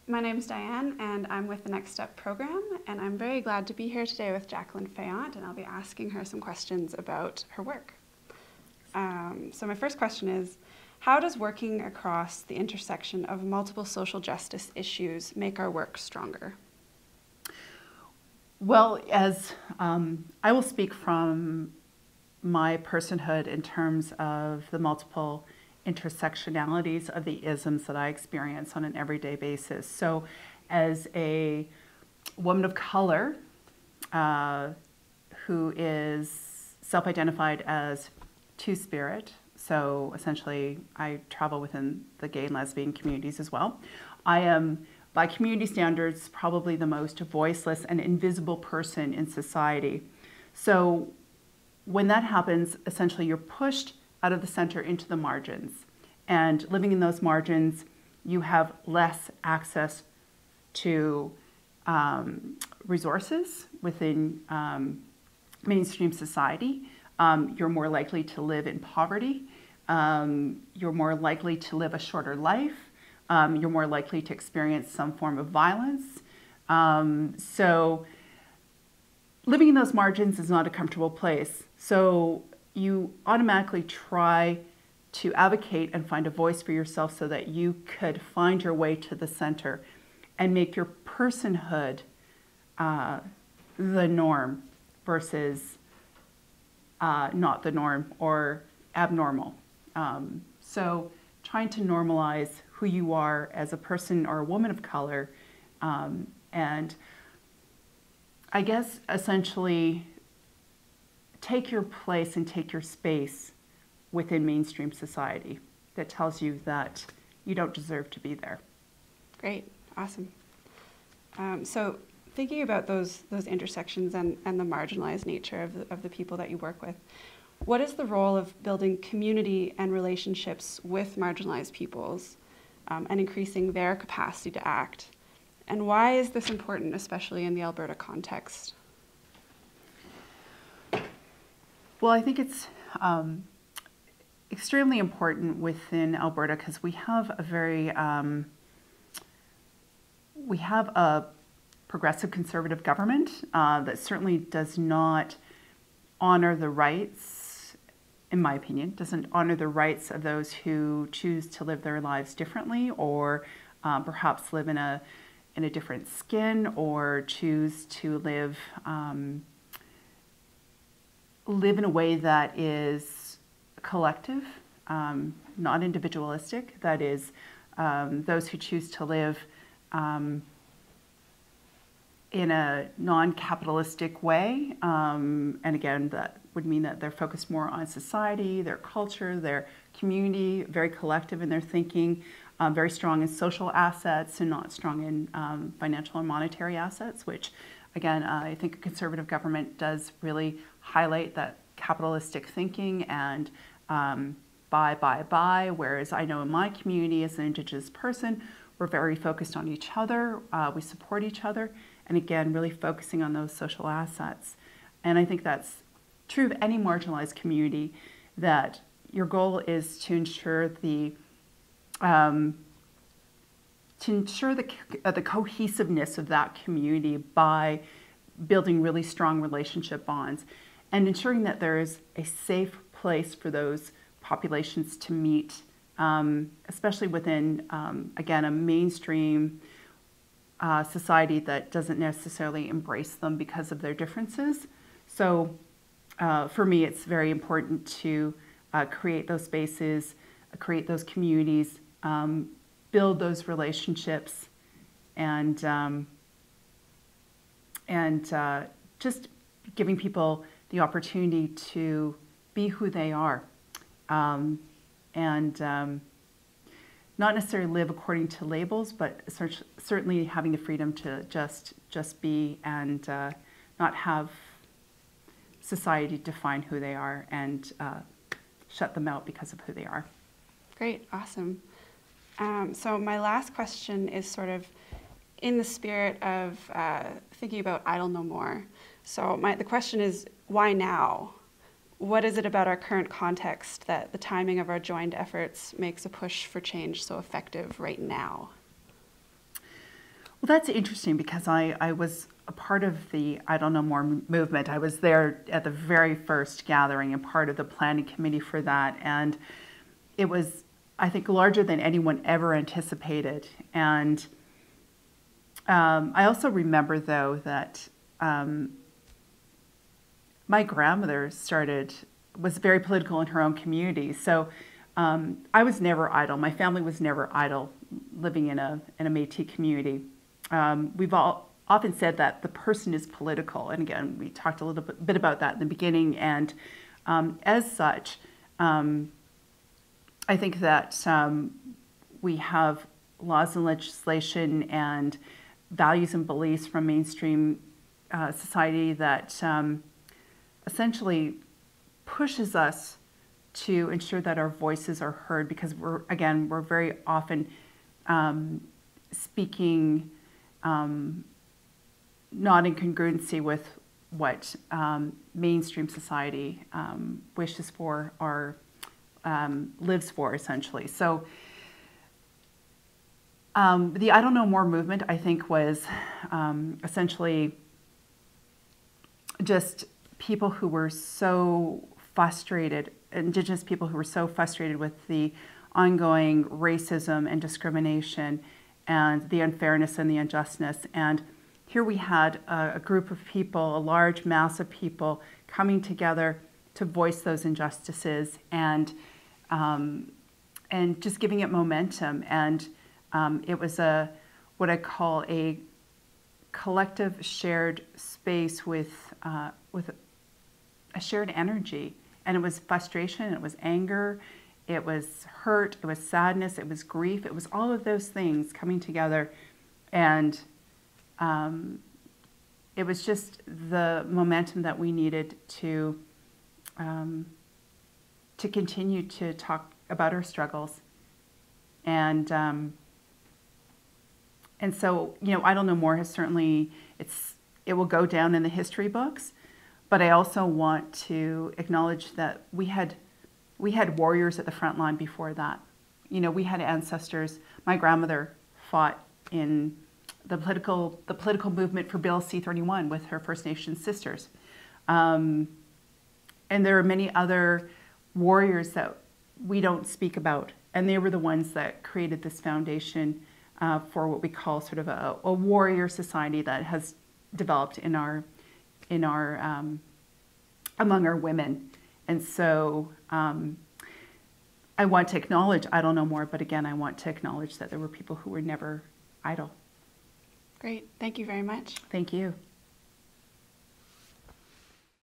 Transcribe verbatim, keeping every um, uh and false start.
My name's Diane, and I'm with the Next Step program, and I'm very glad to be here today with Jacqueline Fayant, and I'll be asking her some questions about her work. Um, so my first question is, how does working across the intersection of multiple social justice issues make our work stronger? Well, as um, I will speak from my personhood in terms of the multiple intersectionalities of the isms that I experience on an everyday basis. So as a woman of color uh, who is self-identified as two-spirit, so essentially I travel within the gay and lesbian communities as well, I am, by community standards, probably the most voiceless and invisible person in society. So when that happens, essentially you're pushed out of the center into the margins. And living in those margins, you have less access to um, resources within um, mainstream society. Um, you're more likely to live in poverty. Um, you're more likely to live a shorter life. Um, you're more likely to experience some form of violence. Um, so living in those margins is not a comfortable place. So you automatically try to advocate and find a voice for yourself so that you could find your way to the center and make your personhood uh, the norm versus uh, not the norm or abnormal. Um, so trying to normalize who you are as a person or a woman of color, um, and I guess essentially take your place and take your space within mainstream society that tells you that you don't deserve to be there. Great, awesome. Um, so thinking about those those intersections and, and the marginalized nature of the, of the people that you work with, what is the role of building community and relationships with marginalized peoples um, and increasing their capacity to act? And why is this important, especially in the Alberta context? Well, I think it's um, extremely important within Alberta because we have a very, um, we have a progressive conservative government uh, that certainly does not honor the rights, in my opinion, doesn't honor the rights of those who choose to live their lives differently or uh, perhaps live in a in a different skin or choose to live um, live in a way that is collective, um, not individualistic. That is, um, those who choose to live um, in a non-capitalistic way. Um, and again, that would mean that they're focused more on society, their culture, their community, very collective in their thinking, um, very strong in social assets and not strong in um, financial and monetary assets, which again, uh, I think a conservative government does really highlight that capitalistic thinking and um, buy, buy, buy, whereas I know in my community as an Indigenous person, we're very focused on each other, uh, we support each other, and again, really focusing on those social assets. And I think that's true of any marginalized community, that your goal is to ensure the um, to ensure the, uh, the cohesiveness of that community by building really strong relationship bonds and ensuring that there is a safe place for those populations to meet, um, especially within, um, again, a mainstream uh, society that doesn't necessarily embrace them because of their differences. So uh, for me, it's very important to uh, create those spaces, uh, create those communities, um, build those relationships, and um, and uh, just giving people the opportunity to be who they are, um, and um, not necessarily live according to labels, but certainly having the freedom to just just be and uh, not have society define who they are and uh, shut them out because of who they are. Great, awesome. Um, so my last question is sort of in the spirit of uh, thinking about Idle No More. So my, the question is, why now? What is it about our current context that the timing of our joined efforts makes a push for change so effective right now? Well, that's interesting because I, I was a part of the I Don't Know More movement. I was there at the very first gathering and part of the planning committee for that. And it was, I think, larger than anyone ever anticipated. And um, I also remember, though, that um, my grandmother started, was very political in her own community. So um, I was never idle. My family was never idle living in a, in a Métis community. Um, we've all often said that the person is political. And again, we talked a little bit, bit about that in the beginning. And um, as such, um, I think that um, we have laws and legislation and values and beliefs from mainstream uh, society that um, essentially pushes us to ensure that our voices are heard, because we're, again, we're very often um, speaking um, not in congruency with what um, mainstream society um, wishes for or um, lives for, essentially. So um, the I Don't Know More movement, I think, was um, essentially just people who were so frustrated, Indigenous people who were so frustrated with the ongoing racism and discrimination and the unfairness and the injustice. And here we had a, a group of people, a large mass of people coming together to voice those injustices and um, and just giving it momentum. And um, it was a what I call a collective shared space with uh, with a shared energy. And it was frustration, it was anger, it was hurt, it was sadness, it was grief, it was all of those things coming together. And um, it was just the momentum that we needed to um, to continue to talk about our struggles. And um, and so, you know, I Don't Know More has certainly, it's it will go down in the history books. But I also want to acknowledge that we had we had warriors at the front line before that. You know, we had ancestors. My grandmother fought in the political the political movement for Bill C thirty-one with her First Nations sisters. Um, and there are many other warriors that we don't speak about. And they were the ones that created this foundation uh, for what we call sort of a, a warrior society that has developed in our in our, um, among our women. And so um, I want to acknowledge, I Don't Know More, but again, I want to acknowledge that there were people who were never idle. Great, thank you very much. Thank you.